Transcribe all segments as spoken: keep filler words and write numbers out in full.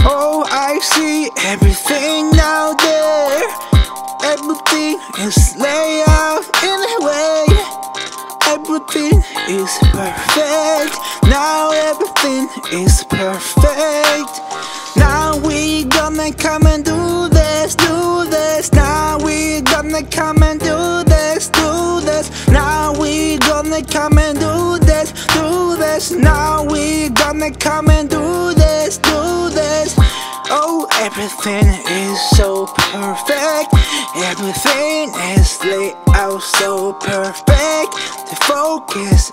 Oh, I see everything out there. Everything is laid out in a way. Everything is perfect. Now everything is perfect. Now we gonna come and do this, do this. Now we gonna come and do this, do this. Now we gonna come and do this, do this. Now we gonna come and do this, do this. Oh, everything is so perfect. Everything is laid out so perfect. The focus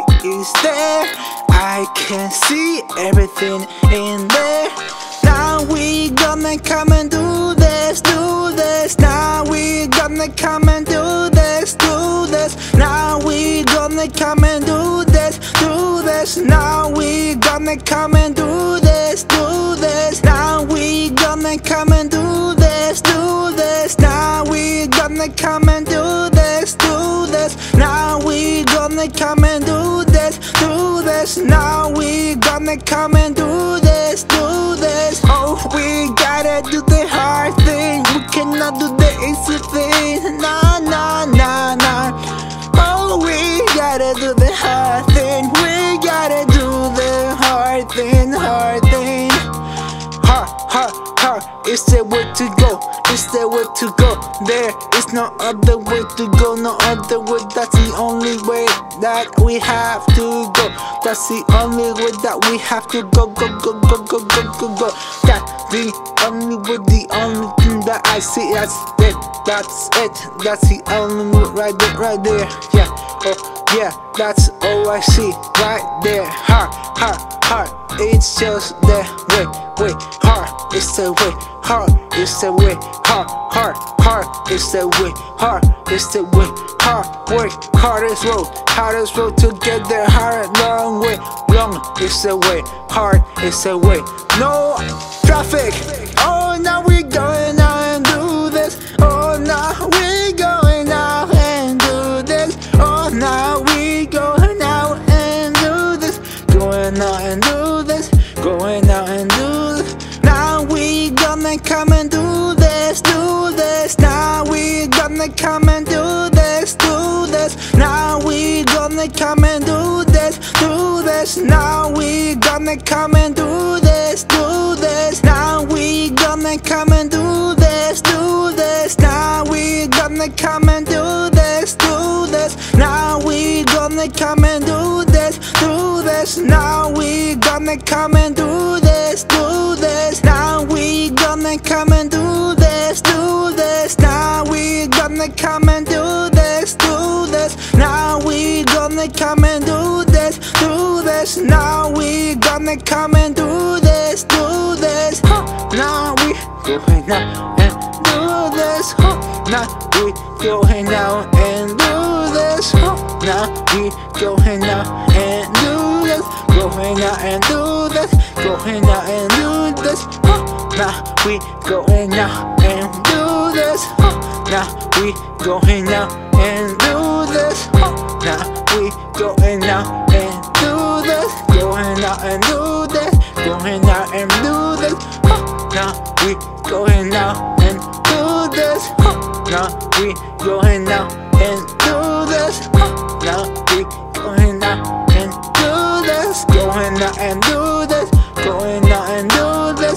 is there. I can see everything in there. Now we gonna come and do this, do this. Now we gonna come and do this, do this. Now we gonna come and do this, do this. Now we gonna come and do this, do this. Now we gonna come and do this, do this. Now we gonna come and do this, do this. Now we gonna come and do this, do this. Now we gonna come and do this, do this. Oh, we gotta do the hard thing. We cannot do the easy thing. Nah, nah, nah, nah. Oh, we gotta do the hard thing. We gotta do the hard thing, hard thing. Hard, hard, hard. It's the way to go. It's the way to go. There is no other way to go. No other way. That's the only way that we have to go. That's the only way that we have to go. Go, go, go, go, go, go, go. That's the only way. The only thing that I see. That's it. That's it. That's the only way. Right there, right there. Yeah. Oh, yeah. That's all I see. Right there. Hard, hard, hard. It's just the way, way. Hard. It's the way. Hard. It's the way. Hard, hard, hard. It's the way. Hard. It's the way. Hard work. Hardest road. Hardest road to get there. Hard, long way. Long. It's the way. Hard. It's the way. No traffic. Oh, now we going out and do this. Oh, now we going out and do this. Oh, now we going out and do this. Going out and do this. Going out and do this. Now we gonna come and do this, do this. Now we gonna come and do this, do this. Now we gonna come and do this, do this. Now we gonna come and do this, do this. Now we gonna come and do this, do this. Now we gonna come and do this, do this. Now we gonna come and do this, do this. Now we gonna come and do this, do this. Now we gonna come and do this, do this. Now we gonna come and do this, do this. Now we gonna come and do this, do this. Now we gonna come and do this, do this. Now we going out and do this. Now we going out and do this. Now we going out and do this. Going out and do this. Going out and do this. Now we going out and do this. Now we going out and do this. Now we going out and do this. Going out and do this. Going out and do this. Now we going out and do this. Now we going out and do this. Now we going out and do this. Going out and do this. Going out and do this.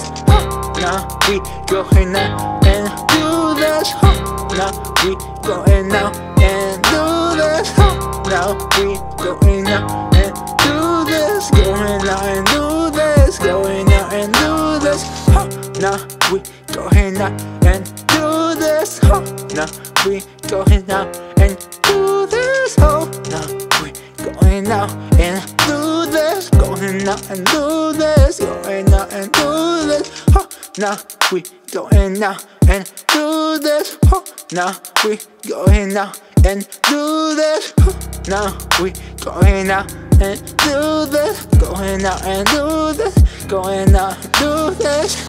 Now we going out and do this. Now we going out and do this. Now we going out and do this. Going out and do this. Going out and do this. Now we going out and do this. Now we going out and do this. Now we going out and do this. Going out and do this. Going out and do this. Now we going out and do this. Now we going out and do this. Now we going out and do this. Going out and do this. Going out and do this.